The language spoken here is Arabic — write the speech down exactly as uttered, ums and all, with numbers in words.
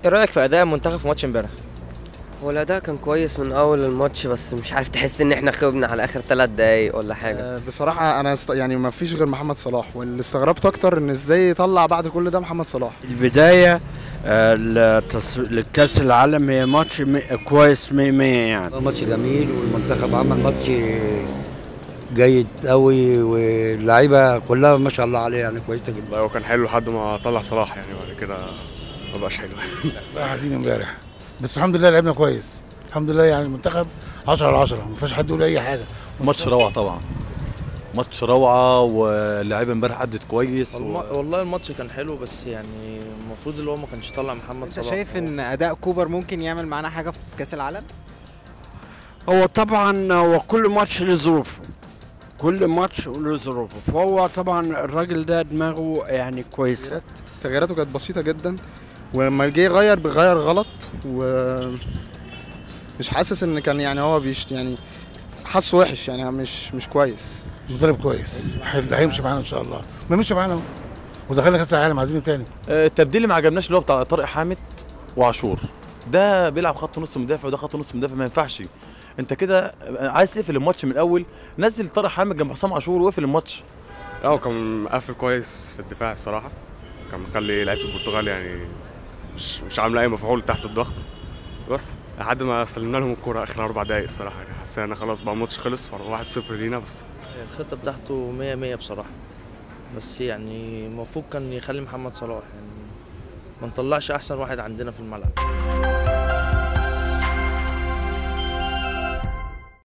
ايه رايك في اداء المنتخب في ماتش امبارح؟ هو الأداء كان كويس من أول الماتش، بس مش عارف، تحس إن إحنا خيبنا على آخر ثلاث دقايق ولا حاجة. آه، بصراحة أنا است... يعني ما فيش غير محمد صلاح، واللي استغربت أكتر إن إزاي يطلع بعد كل ده محمد صلاح. البداية آه، لتص- لكأس العالم هي ماتش م- كويس مية مية يعني. ماتش جميل، والمنتخب عمل ماتش جيد قوي، واللعيبه كلها ما شاء الله عليها يعني كويسه جدا. والله هو كان حلو لحد ما طلع صلاح، يعني بعد كده ما بقاش حلو. لا حزين امبارح، بس الحمد لله لعبنا كويس. الحمد لله يعني المنتخب عشرة على عشرة، ما فيش حد يقول اي حاجه. ماتش روعه طبعا، ماتش روعه، واللعيبه امبارح ادت كويس والله, و... والله الماتش كان حلو، بس يعني المفروض اللي هو ما كانش طلع محمد انت صلاح. شايف ان اداء كوبر ممكن يعمل معانا حاجه في كاس العالم؟ هو طبعا هو كل ماتش له ظروفه، كل ماتش له ظروفه، فهو طبعا الراجل ده دماغه يعني كويسه. تغييراته كانت بسيطة جدا، ولما جه يغير بيغير غلط، ومش حاسس إن كان يعني هو بيشت يعني حاسه وحش، يعني مش مش كويس. مدرب كويس، حل- هيمشي معانا ان شاء الله. ما مشي معانا اهو، ودخلنا كاس العالم، عايزين إيه تاني؟ آه، التبديل اللي ما عجبناش اللي هو بتاع طارق حامد وعاشور، ده بيلعب خط نص مدافع وده خط نص مدافع، ما ينفعش. انت كده عايز تقفل الماتش من الاول، نزل طارق حامد جنب حسام عاشور واقفل الماتش. اه كان مقفل كويس في الدفاع الصراحه، كان مخلي لعيبه البرتغال يعني مش مش عامله اي مفعول تحت الضغط، بس لحد ما سلمنا لهم الكوره اخر اربع دقايق الصراحه، يعني حسينا خلاص بقى الماتش خلص واحد صفر لينا بس. الخطه بتاعته مية مية بصراحه، بس يعني المفروض كان يخلي محمد صلاح، يعني ما نطلعش احسن واحد عندنا في الملعب.